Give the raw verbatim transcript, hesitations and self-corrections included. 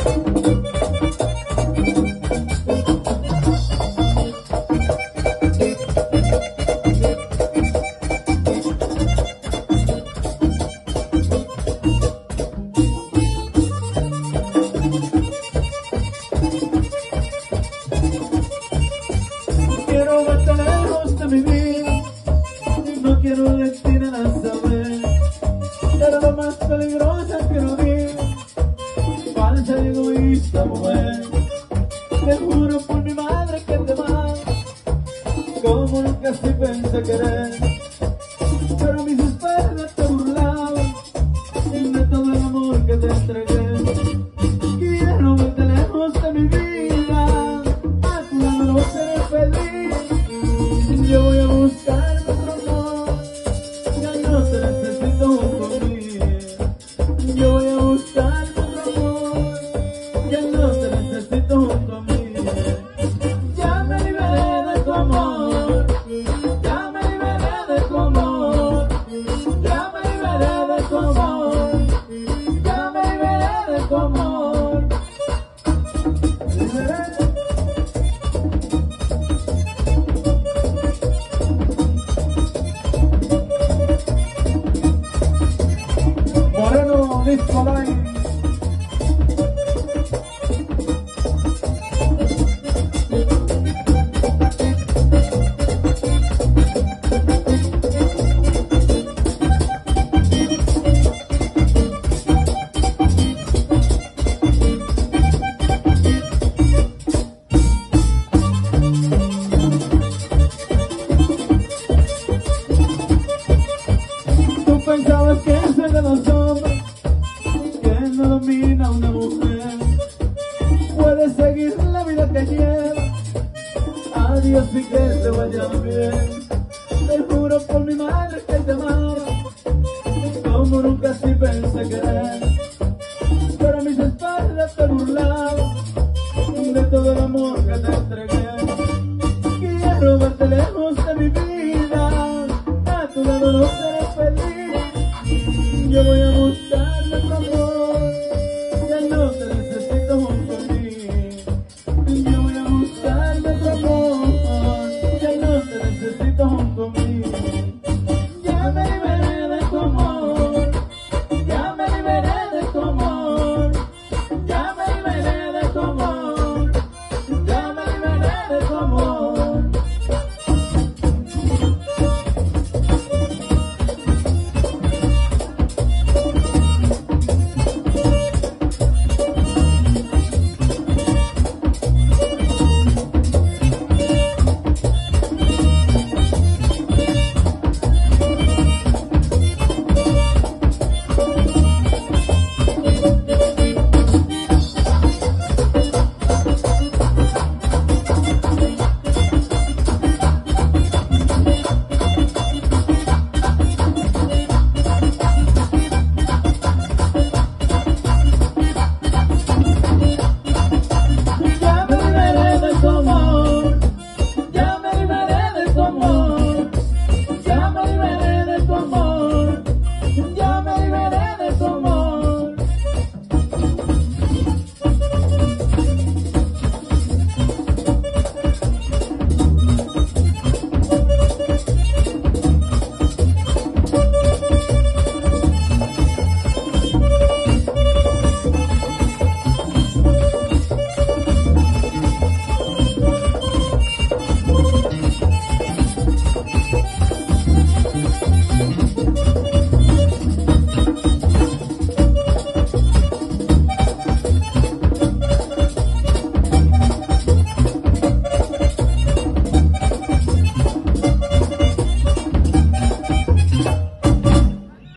Quiero verte lejos de mi vida, no quiero de ti nada saber. Pero lo más peligroso es que no digas, falsa y egoísta mujer. Te juro por mi madre que te amo, como nunca sí pensé querer. Pero a mis espaldas te burlaban de todo el amor que te entregué. Quiero verte lejos de mi vida, a tu lado no seré feliz. Yo voy a buscar otro amor, ya no te necesito junto a mí. Yo voy a buscar otro amor, ya no te necesito junto a mí. Ya me liberé de tu amor, ya me liberé de tu amor, ya me liberé de tu amor, ya me liberé de tu amor. Liberé. Moreno, Disco Line. Tú pensabas que soy de los hombres que no domina una mujer. Puedes seguir la vida que lleva, adiós y que te vaya bien. Te juro por mi madre que te amaba, como nunca sí pensé querer. Pero a mis espaldas te burlaba de todo el amor que te entregué.